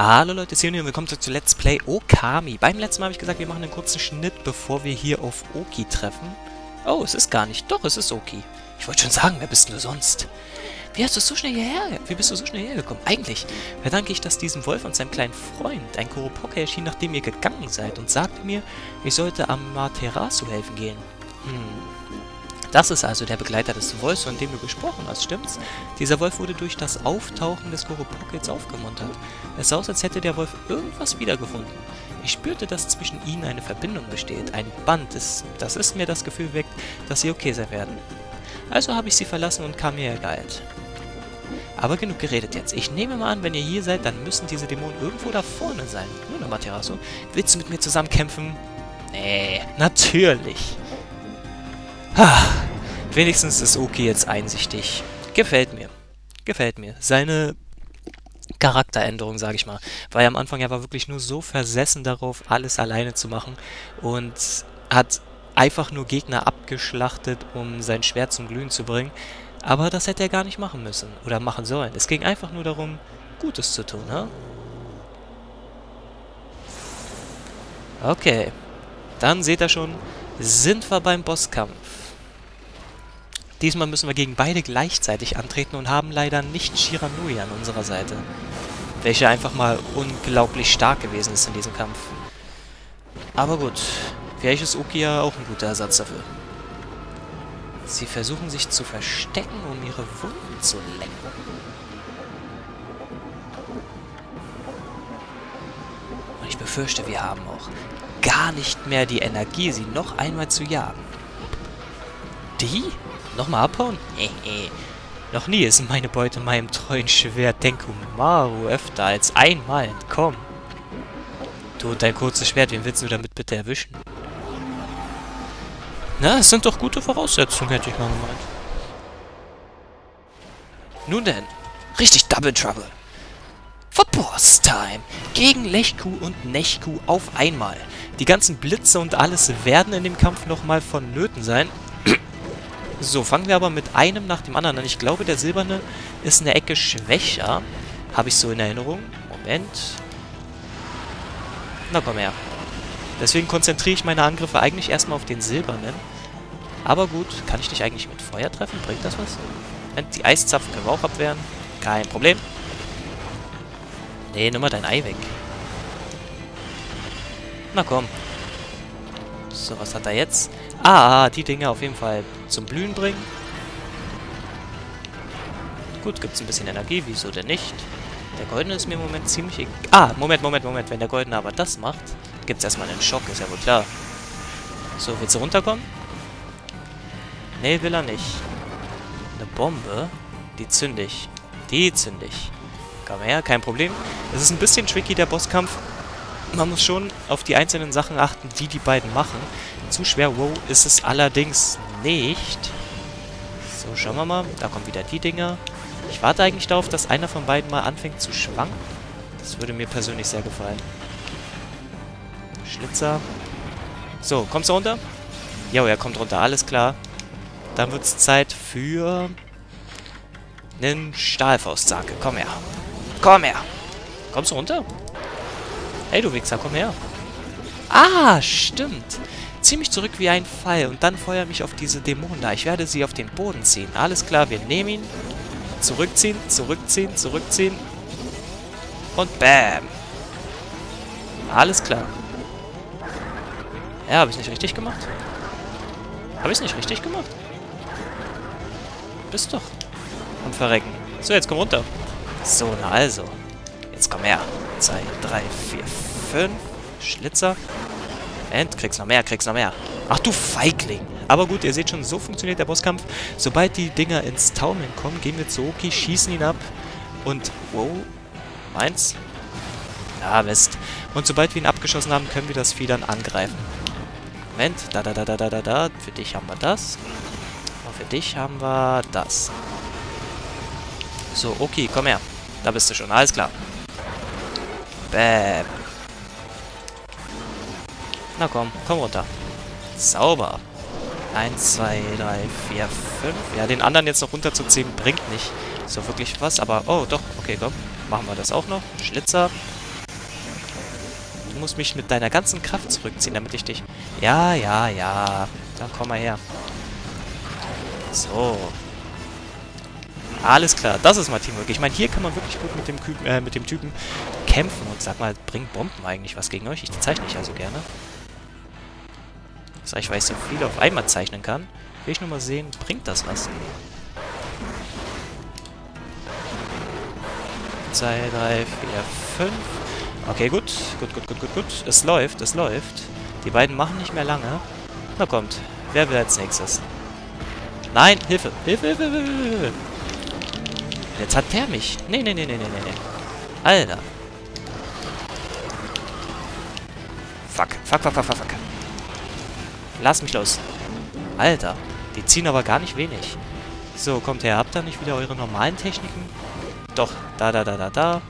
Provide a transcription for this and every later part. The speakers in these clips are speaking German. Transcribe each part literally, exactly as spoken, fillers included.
Hallo Leute, es ist Juni und willkommen zurück zu Let's Play Okami. Beim letzten Mal habe ich gesagt, wir machen einen kurzen Schnitt, bevor wir hier auf Oki treffen. Oh, es ist gar nicht. Doch, es ist Oki. Ich wollte schon sagen, wer bist du sonst? Wie hast du so schnell hierher? Wie bist du so schnell hergekommen? Eigentlich verdanke ich das diesem Wolf und seinem kleinen Freund. Ein Kuropoke erschien, nachdem ihr gegangen seid und sagte mir, ich sollte Amaterasu helfen gehen. Hm. Das ist also der Begleiter des Wolfs, von dem du gesprochen hast, stimmt's? Dieser Wolf wurde durch das Auftauchen des Kuropokes aufgemuntert. Es sah aus, als hätte der Wolf irgendwas wiedergefunden. Ich spürte, dass zwischen ihnen eine Verbindung besteht, ein Band, das, das ist mir das Gefühl weckt, dass sie okay sein werden. Also habe ich sie verlassen und kam hierher geeilt. Aber genug geredet jetzt. Ich nehme mal an, wenn ihr hier seid, dann müssen diese Dämonen irgendwo da vorne sein. Nun, Amaterasu, willst du mit mir zusammen kämpfen? Nee, natürlich. Ha, wenigstens ist Oki jetzt einsichtig. Gefällt mir. Gefällt mir. Seine Charakteränderung, sage ich mal. War ja am Anfang, er war wirklich nur so versessen darauf, alles alleine zu machen. Und hat einfach nur Gegner abgeschlachtet, um sein Schwert zum Glühen zu bringen. Aber das hätte er gar nicht machen müssen. Oder machen sollen. Es ging einfach nur darum, Gutes zu tun, ne? Okay. Dann seht ihr schon, sind wir beim Bosskampf. Diesmal müssen wir gegen beide gleichzeitig antreten und haben leider nicht Shiranui an unserer Seite. Welche einfach mal unglaublich stark gewesen ist in diesem Kampf. Aber gut, vielleicht ist Oki ja auch ein guter Ersatz dafür. Sie versuchen sich zu verstecken, um ihre Wunden zu lenken. Und ich befürchte, wir haben auch gar nicht mehr die Energie, sie noch einmal zu jagen. Die? Nochmal abhauen? Hehe. Noch nie ist meine Beute meinem treuen Schwert Denkumaru öfter als einmal entkommen. Du und dein kurzes Schwert, wen willst du damit bitte erwischen? Na, es sind doch gute Voraussetzungen, hätte ich mal gemeint. Nun denn, richtig Double Trouble. For Boss Time. Gegen Lechku und Nechku auf einmal. Die ganzen Blitze und alles werden in dem Kampf nochmal vonnöten sein. So, fangen wir aber mit einem nach dem anderen an. Ich glaube, der Silberne ist eine Ecke schwächer. Habe ich so in Erinnerung. Moment. Na komm her. Deswegen konzentriere ich meine Angriffe eigentlich erstmal auf den Silbernen. Aber gut, kann ich dich eigentlich mit Feuer treffen? Bringt das was? Die Eiszapfen können wir auch abwehren. Kein Problem. Nee, nimm mal dein Ei weg. Na komm. So, was hat er jetzt? Ah, die Dinge auf jeden Fall zum Blühen bringen. Gut, gibt es ein bisschen Energie, wieso denn nicht? Der Goldene ist mir im Moment ziemlich egal. Ah, Moment, Moment, Moment. Wenn der Goldene aber das macht, gibt es erstmal einen Schock, ist ja wohl klar. So, willst du runterkommen? Nee, will er nicht. Eine Bombe, die zünde ich. Die zünde ich. Komm her, kein Problem. Es ist ein bisschen tricky, der Bosskampf. Man muss schon auf die einzelnen Sachen achten, die die beiden machen. Zu schwer, wow, ist es allerdings nicht. So, schauen wir mal. Da kommen wieder die Dinger. Ich warte eigentlich darauf, dass einer von beiden mal anfängt zu schwanken. Das würde mir persönlich sehr gefallen. Schlitzer. So, kommst du runter? Jo, er kommt runter, alles klar. Dann wird es Zeit für einen Stahlfaustsake. Komm her. Komm her. Kommst du runter? Hey, du Wichser, komm her. Ah, stimmt. Zieh mich zurück wie ein Pfeil und dann feuer mich auf diese Dämonen da. Ich werde sie auf den Boden ziehen. Alles klar, wir nehmen ihn. Zurückziehen, zurückziehen, zurückziehen. Und bam. Alles klar. Ja, habe ich nicht richtig gemacht? Habe ich es nicht richtig gemacht? Bist doch. Und verrecken. So, jetzt komm runter. So, na also. Jetzt komm her. zwei, drei, vier, fünf. Schlitzer. Und kriegst noch mehr, kriegst noch mehr. Ach du Feigling. Aber gut, ihr seht schon, so funktioniert der Bosskampf. Sobald die Dinger ins Taumeln kommen, gehen wir zu Oki, schießen ihn ab. Und, wow, meins? Ja, Mist. Und sobald wir ihn abgeschossen haben, können wir das Vieh dann angreifen. Moment, da, da, da, da, da, da, da. Für dich haben wir das. Und für dich haben wir das. So, Oki, komm her. Da bist du schon, alles klar. Bäm. Na komm, komm runter. Sauber. eins, zwei, drei, vier, fünf. Ja, den anderen jetzt noch runterzuziehen, bringt nicht so wirklich was. Aber, oh, doch. Okay, komm. Machen wir das auch noch. Schlitzer. Du musst mich mit deiner ganzen Kraft zurückziehen, damit ich dich... Ja, ja, ja. Dann komm mal her. So. Alles klar, das ist mal Teamwork. Ich meine, hier kann man wirklich gut mit dem, Küken, äh, mit dem Typen kämpfen. Und sag mal, bringt Bomben eigentlich was gegen euch? Ich zeichne ich also gerne. Das heißt, weil ich so viele auf einmal zeichnen kann, will ich nur mal sehen, bringt das was? zwei, drei, vier, fünf. Okay, gut. Gut, gut, gut, gut, gut. Es läuft, es läuft. Die beiden machen nicht mehr lange. Na kommt. Wer will als nächstes? Nein, Hilfe. Hilfe, Hilfe, Hilfe, Hilfe. Jetzt hat der mich. Nee, nee, nee, nee, nee, nee. Alter. Fuck. Fuck, fuck, fuck, fuck, fuck. Lass mich los. Alter. Die ziehen aber gar nicht wenig. So, kommt her. Habt ihr nicht wieder eure normalen Techniken? Doch. Da, da, da, da, da.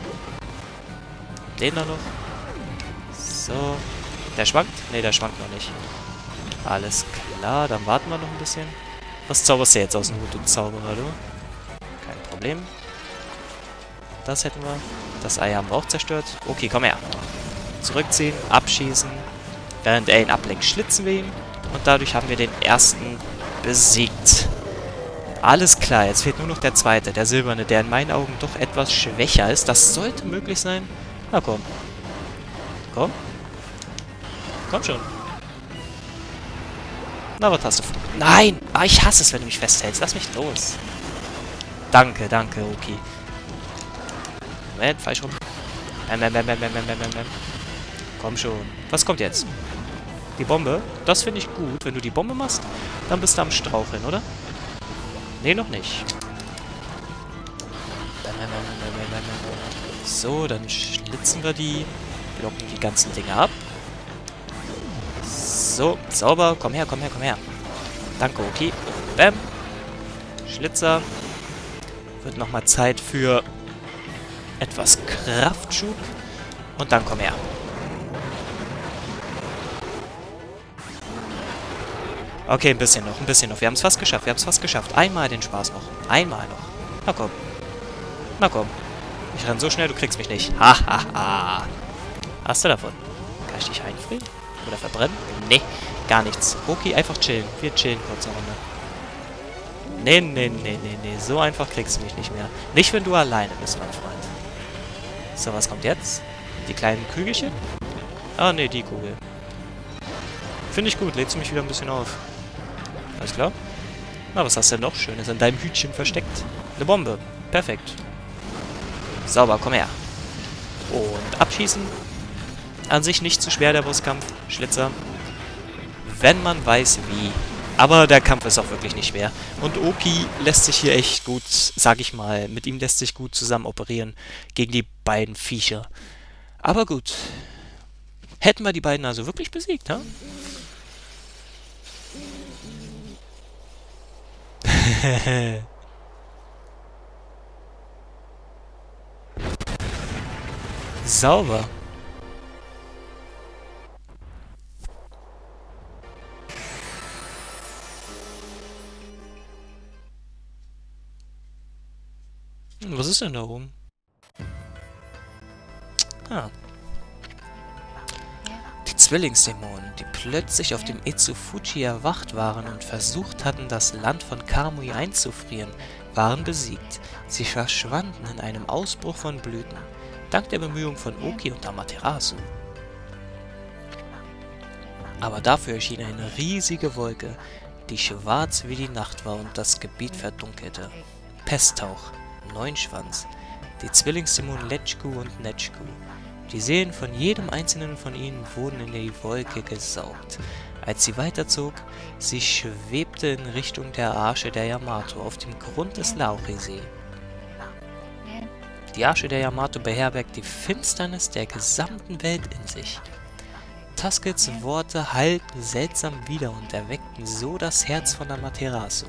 Den da noch. So. Der schwankt? Ne, der schwankt noch nicht. Alles klar. Dann warten wir noch ein bisschen. Was zauberst du jetzt aus dem Hut, du Zauberer, du? Kein Problem. Das hätten wir. Das Ei haben wir auch zerstört. Okay, komm her. Zurückziehen, abschießen. Während er ihn ablenkt, schlitzen wir ihn. Und dadurch haben wir den ersten besiegt. Alles klar, jetzt fehlt nur noch der zweite, der silberne, der in meinen Augen doch etwas schwächer ist. Das sollte möglich sein. Na komm. Komm. Komm schon. Na, was hast du vor? Nein! Ah, ich hasse es, wenn du mich festhältst. Lass mich los. Danke, danke, okay. Moment, falsch rum. Bam, bam, bam, bam, bam, bam, bam, bam. Komm schon. Was kommt jetzt? Die Bombe? Das finde ich gut. Wenn du die Bombe machst, dann bist du am Straucheln, oder? Nee, noch nicht. So, dann schlitzen wir die. Blocken die ganzen Dinge ab. So, sauber. Komm her, komm her, komm her. Danke, okay. Bam. Schlitzer. Wird nochmal Zeit für etwas Kraftschub. Und dann komm her. Okay, ein bisschen noch, ein bisschen noch. Wir haben es fast geschafft, wir haben es fast geschafft. Einmal den Spaß noch. Einmal noch. Na komm. Na komm. Ich renn so schnell, du kriegst mich nicht. Ha, ha, ha. Hast du davon? Kann ich dich einfrieren? Oder verbrennen? Nee, gar nichts. Okay, einfach chillen. Wir chillen kurz eine Runde. Nee, nee, nee, nee, nee. So einfach kriegst du mich nicht mehr. Nicht, wenn du alleine bist, mein Freund. So, was kommt jetzt? Die kleinen Kügelchen? Ah, nee, die Kugel. Finde ich gut. Lädst du mich wieder ein bisschen auf. Alles klar? Na, was hast du denn noch Schönes an deinem Hütchen versteckt? Eine Bombe. Perfekt. Sauber, komm her. Und abschießen. An sich nicht zu schwer, der Bosskampf. Schlitzer. Wenn man weiß, wie. Aber der Kampf ist auch wirklich nicht schwer. Und Oki lässt sich hier echt gut, sag ich mal, mit ihm lässt sich gut zusammen operieren gegen die beiden Viecher. Aber gut. Hätten wir die beiden also wirklich besiegt, ha? Sauber. Was ist denn da oben? Ah. Die Zwillingsdämonen, die plötzlich auf dem Itsufuji erwacht waren und versucht hatten, das Land von Kamui einzufrieren, waren besiegt. Sie verschwanden in einem Ausbruch von Blüten, dank der Bemühungen von Oki und Amaterasu. Aber dafür erschien eine riesige Wolke, die schwarz wie die Nacht war und das Gebiet verdunkelte. Pesttauch, Neunschwanz, die Zwillingsdämonen Lechku und Nechku. Die Seelen von jedem einzelnen von ihnen wurden in die Wolke gesaugt. Als sie weiterzog, sie schwebte in Richtung der Arche der Yamato auf dem Grund des Lauri-See. Die Arche der Yamato beherbergt die Finsternis der gesamten Welt in sich. Tuskets Worte hallten seltsam wider und erweckten so das Herz von Amaterasu.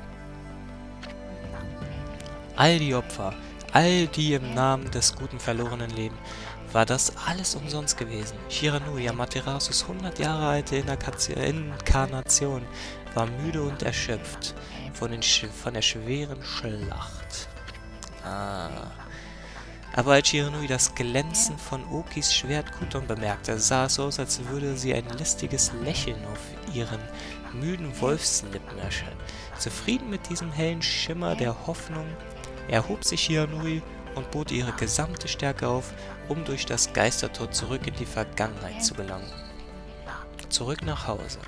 All die Opfer, all die im Namen des Guten verlorenen leben, war das alles umsonst gewesen. Shiranui, Amaterasus hundert Jahre alte Inkarnation, war müde und erschöpft von, den Sch von der schweren Schlacht. Ah. Aber als Shiranui das Glänzen von Okis Schwert Kuton bemerkte, sah es so aus, als würde sie ein listiges Lächeln auf ihren müden Wolfslippen erscheinen. Zufrieden mit diesem hellen Schimmer der Hoffnung, erhob sich Shiranui und bot ihre gesamte Stärke auf, um durch das Geistertor zurück in die Vergangenheit zu gelangen. Zurück nach Hause.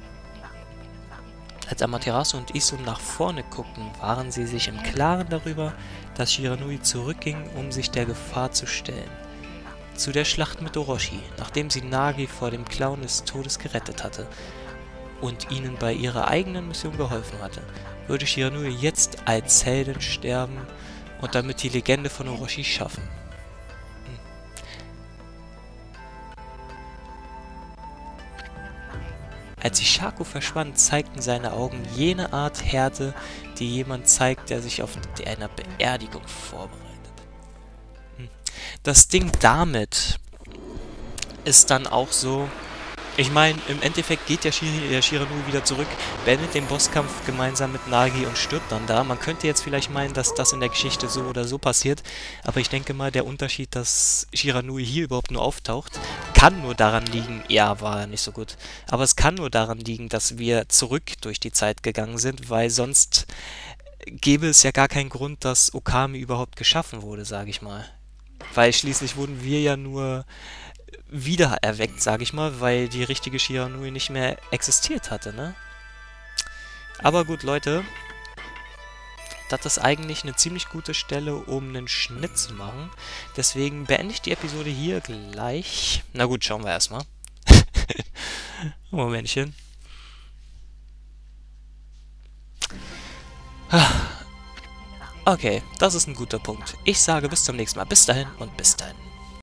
Als Amaterasu und Izum nach vorne guckten, waren sie sich im Klaren darüber, dass Shiranui zurückging, um sich der Gefahr zu stellen. Zu der Schlacht mit Orochi, nachdem sie Nagi vor dem Clown des Todes gerettet hatte und ihnen bei ihrer eigenen Mission geholfen hatte, würde Shiranui jetzt als Heldin sterben und damit die Legende von Orochi schaffen. Hm. Als Ishaku verschwand, zeigten seine Augen jene Art Härte, die jemand zeigt, der sich auf einer Beerdigung vorbereitet. Hm. Das Ding damit ist dann auch so... Ich meine, im Endeffekt geht der, Shir der Shiranui wieder zurück, beendet den Bosskampf gemeinsam mit Nagi und stirbt dann da. Man könnte jetzt vielleicht meinen, dass das in der Geschichte so oder so passiert, aber ich denke mal, der Unterschied, dass Shiranui hier überhaupt nur auftaucht, kann nur daran liegen, ja, war nicht so gut, aber es kann nur daran liegen, dass wir zurück durch die Zeit gegangen sind, weil sonst gäbe es ja gar keinen Grund, dass Okami überhaupt geschaffen wurde, sage ich mal. Weil schließlich wurden wir ja nur wieder erweckt, sage ich mal, weil die richtige Shiranui nicht mehr existiert hatte, ne? Aber gut, Leute, das ist eigentlich eine ziemlich gute Stelle, um einen Schnitt zu machen. Deswegen beende ich die Episode hier gleich. Na gut, schauen wir erstmal. Momentchen. Okay, das ist ein guter Punkt. Ich sage bis zum nächsten Mal. Bis dahin und bis dahin.